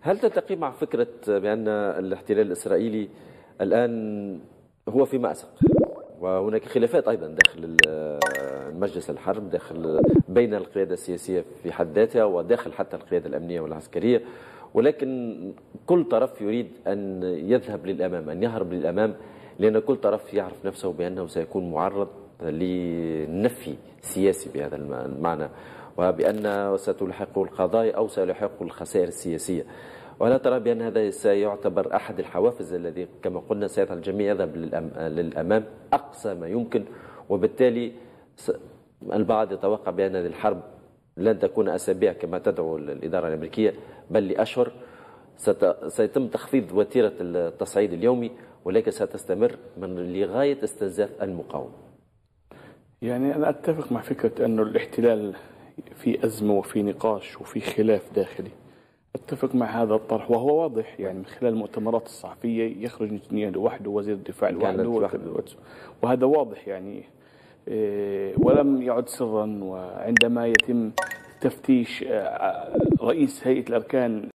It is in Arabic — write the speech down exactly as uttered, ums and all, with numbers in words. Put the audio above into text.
هل تتفق مع فكرة بأن الاحتلال الإسرائيلي الآن هو في مأزق، وهناك خلافات أيضا داخل مجلس الحرب، داخل بين القيادة السياسية في حد ذاتها وداخل حتى القيادة الأمنية والعسكرية، ولكن كل طرف يريد أن يذهب للأمام، أن يهرب للأمام، لأن كل طرف يعرف نفسه بأنه سيكون معرض لنفي سياسي بهذا المعنى، وبأن ستلحقه القضايا أو سيلحقه الخسائر السياسية. ولا ترى بأن هذا سيعتبر أحد الحوافز الذي كما قلنا سيجعل الجميع يذهب للأمام أقصى ما يمكن، وبالتالي البعض يتوقع بأن هذه الحرب لن تكون أسابيع كما تدعو الإدارة الأمريكية، بل لأشهر. سيتم تخفيض وتيرة التصعيد اليومي، ولكن ستستمر من لغاية استنزاف المقاومة. يعني أنا أتفق مع فكرة أن الاحتلال في أزمة وفي نقاش وفي خلاف داخلي، أتفق مع هذا الطرح، وهو واضح يعني من خلال المؤتمرات الصحفية يخرج نتنياهو لوحده، وزير الدفاع لوحده، وهذا واضح يعني، ولم يعد سرا. وعندما يتم تفتيش رئيس هيئة الأركان